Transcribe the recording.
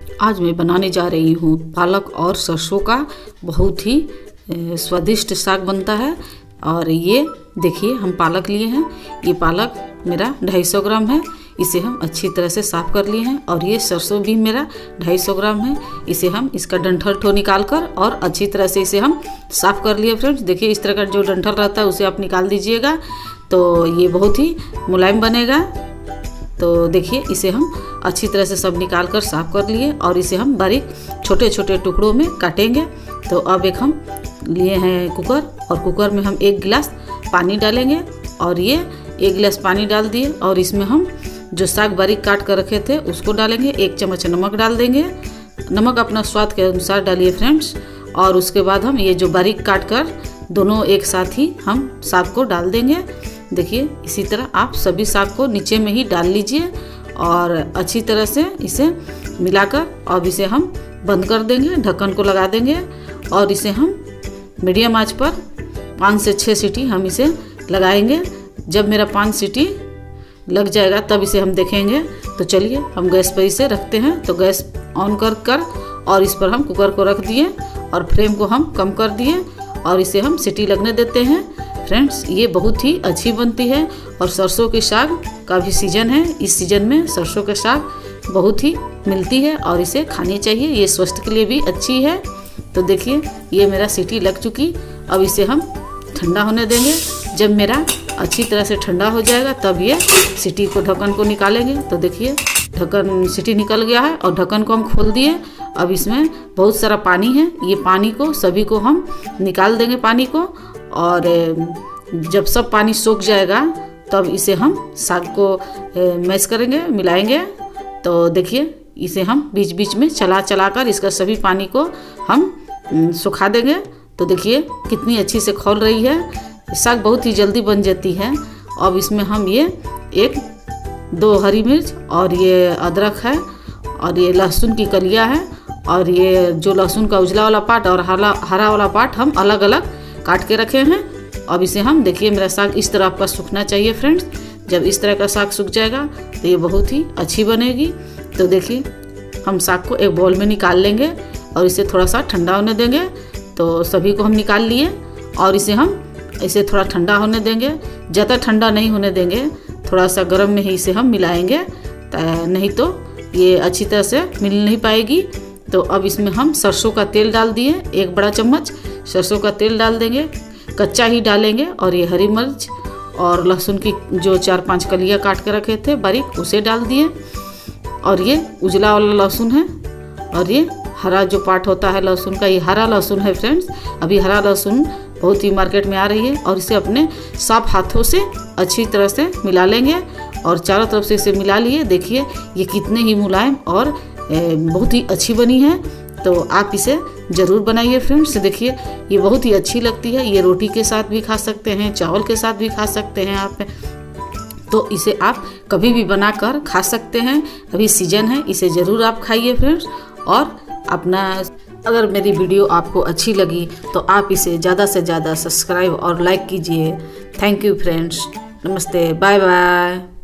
आज मैं बनाने जा रही हूँ पालक और सरसों का बहुत ही स्वादिष्ट साग बनता है। और ये देखिए हम पालक लिए हैं। ये पालक मेरा 250 ग्राम है। इसे हम अच्छी तरह से साफ़ कर लिए हैं। और ये सरसों भी मेरा 250 ग्राम है। इसे हम इसका डंठल ठो निकाल कर और अच्छी तरह से इसे हम साफ़ कर लिए फ्रेंड्स। देखिए इस तरह का जो डंठल रहता है उसे आप निकाल दीजिएगा तो ये बहुत ही मुलायम बनेगा। तो देखिए इसे हम अच्छी तरह से सब निकाल कर साफ़ कर लिए और इसे हम बारीक छोटे छोटे टुकड़ों में काटेंगे। तो अब एक हम लिए हैं कुकर और कुकर में हम 1 गिलास पानी डालेंगे। और ये 1 गिलास पानी डाल दिए और इसमें हम जो साग बारीक काट कर रखे थे उसको डालेंगे। 1 चम्मच नमक डाल देंगे। नमक अपना स्वाद के अनुसार डालिए फ्रेंड्स। और उसके बाद हम ये जो बारीक काट कर दोनों एक साथ ही हम साग को डाल देंगे। देखिए इसी तरह आप सभी साग को नीचे में ही डाल लीजिए और अच्छी तरह से इसे मिलाकर अब इसे हम बंद कर देंगे, ढक्कन को लगा देंगे और इसे हम मीडियम आंच पर 5 से 6 सीटी हम इसे लगाएंगे। जब मेरा 5 सीटी लग जाएगा तब इसे हम देखेंगे। तो चलिए हम गैस पर इसे रखते हैं। तो गैस ऑन कर और इस पर हम कुकर को रख दिए और फ्लेम को हम कम कर दिए और इसे हम सीटी लगने देते हैं। फ्रेंड्स ये बहुत ही अच्छी बनती है और सरसों के साग का भी सीजन है। इस सीजन में सरसों के साग बहुत ही मिलती है और इसे खानी चाहिए। ये स्वास्थ्य के लिए भी अच्छी है। तो देखिए ये मेरा सीटी लग चुकी। अब इसे हम ठंडा होने देंगे। जब मेरा अच्छी तरह से ठंडा हो जाएगा तब ये सीटी को ढक्कन को निकालेंगे। तो देखिए ढक्कन सीटी निकल गया है और ढक्कन को हम खोल दिए। अब इसमें बहुत सारा पानी है। ये पानी को सभी को हम निकाल देंगे पानी को। और जब सब पानी सूख जाएगा तब इसे हम साग को मैश करेंगे, मिलाएंगे। तो देखिए इसे हम बीच बीच में चला कर इसका सभी पानी को हम सुखा देंगे। तो देखिए कितनी अच्छी से खौल रही है। साग बहुत ही जल्दी बन जाती है। अब इसमें हम ये 1-2 हरी मिर्च और ये अदरक है और ये लहसुन की कलियाँ है और ये जो लहसुन का उजला वाला पार्ट और हरा वाला पार्ट हम अलग अलग काट के रखे हैं। अब इसे हम देखिए मेरा साग इस तरह आपका सूखना चाहिए फ्रेंड्स। जब इस तरह का साग सूख जाएगा तो ये बहुत ही अच्छी बनेगी। तो देखिए हम साग को एक बाउल में निकाल लेंगे और इसे थोड़ा सा ठंडा होने देंगे। तो सभी को हम निकाल लिए और इसे थोड़ा ठंडा होने देंगे। ज़्यादा ठंडा नहीं होने देंगे, थोड़ा सा गर्म में ही इसे हम मिलाएंगे, नहीं तो ये अच्छी तरह से मिल नहीं पाएगी। तो अब इसमें हम सरसों का तेल डाल दिए। 1 बड़ा चम्मच सरसों का तेल डाल देंगे, कच्चा ही डालेंगे। और ये हरी मिर्च और लहसुन की जो 4-5 कलियाँ काट के रखे थे बारीक उसे डाल दिए। और ये उजला वाला लहसुन है और ये हरा जो पार्ट होता है लहसुन का, ये हरा लहसुन है फ्रेंड्स। अभी हरा लहसुन बहुत ही मार्केट में आ रही है। और इसे अपने साफ हाथों से अच्छी तरह से मिला लेंगे और चारों तरफ से इसे मिला लिए। देखिए ये कितने ही मुलायम और बहुत ही अच्छी बनी है। तो आप इसे ज़रूर बनाइए फ्रेंड्स। देखिए ये बहुत ही अच्छी लगती है। ये रोटी के साथ भी खा सकते हैं, चावल के साथ भी खा सकते हैं आप। तो इसे आप कभी भी बनाकर खा सकते हैं। अभी सीजन है, इसे ज़रूर आप खाइए फ्रेंड्स। और अगर मेरी वीडियो आपको अच्छी लगी तो आप इसे ज़्यादा से ज़्यादा सब्सक्राइब और लाइक कीजिए। Thank you friends. नमस्ते, बाय बाय।